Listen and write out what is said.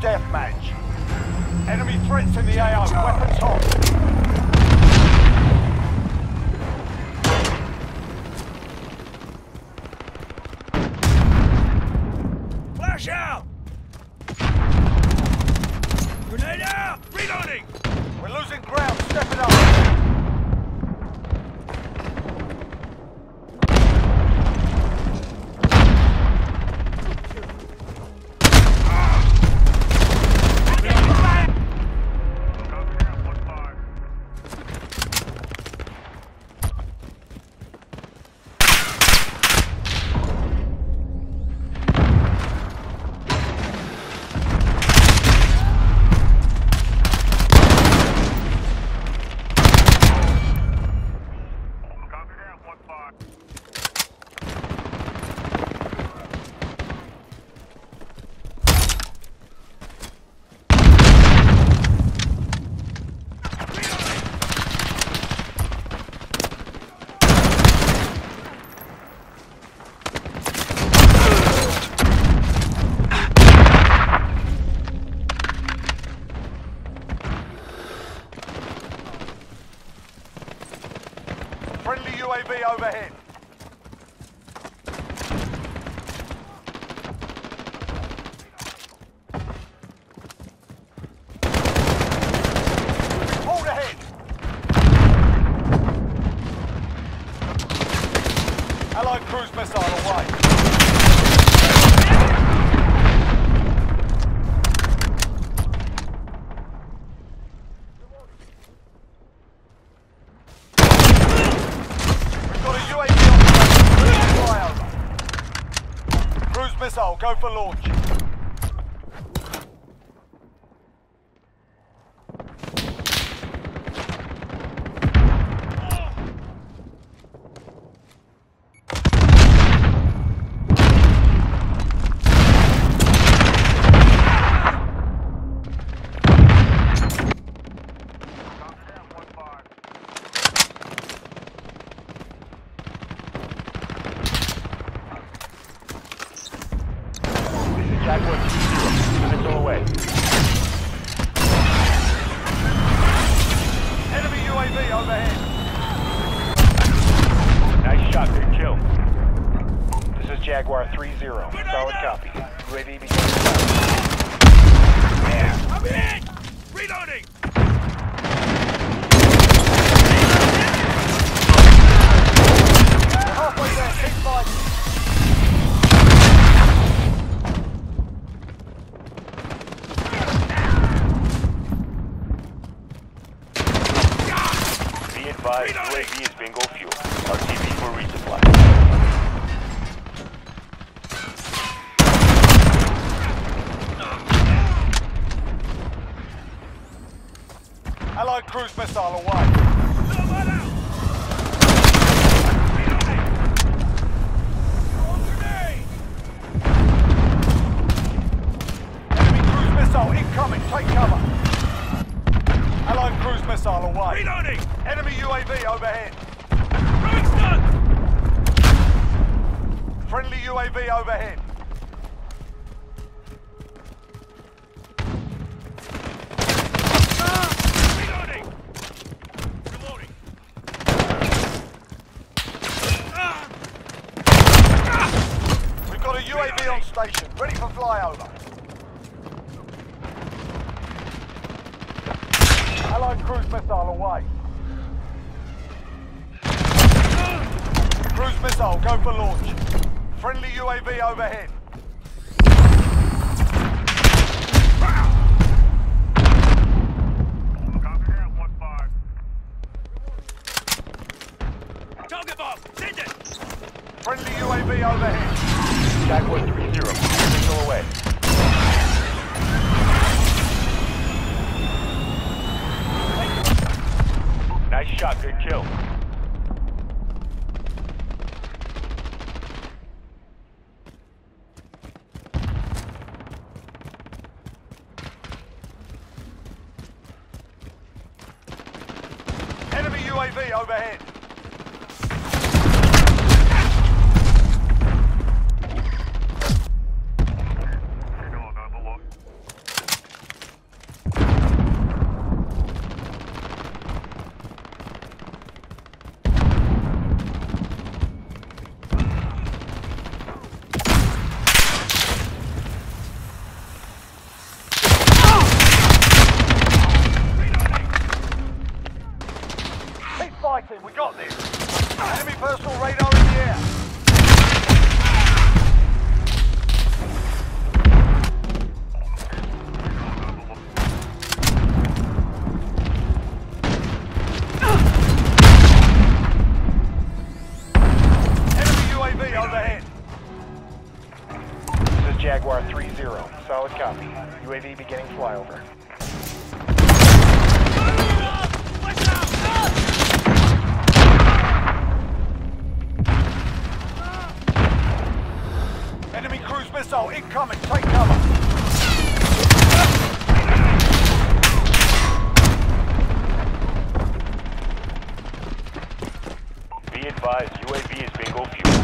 Deathmatch. Enemy threats in the AO. Weapons hot. Flash out! Grenade out! Reloading! We're losing ground. Step it up. Friendly UAV overhead. Hold ahead. Allied cruise missile away. Missile, go for launch. Jaguar 2-0, missile away. Enemy UAV overhead. Nice shot, good kill. This is Jaguar 3-0, solid copy. UAV begins fire. I'm hit! Reloading! Halfway there, keep fighting. UAV is bingo fuel. RTV for resupply. Allied cruise missile away. Enemy cruise missile incoming. Take cover. Allied cruise missile away. Reloading! Enemy UAV overhead. Stun! Friendly UAV overhead. Reloading! Reloading! We've got a UAV on station, ready for flyover. Allied cruise missile away. Cruise missile, go for launch. Friendly UAV overhead. Target bomb! Send it! Friendly UAV overhead. Jaguar 3-0, missile away. Nice shot, good kill. Enemy UAV overhead. Jaguar 3-0. Solid copy. UAV beginning flyover. Enemy cruise missile incoming. Take cover. Be advised, UAV is bingo fuel.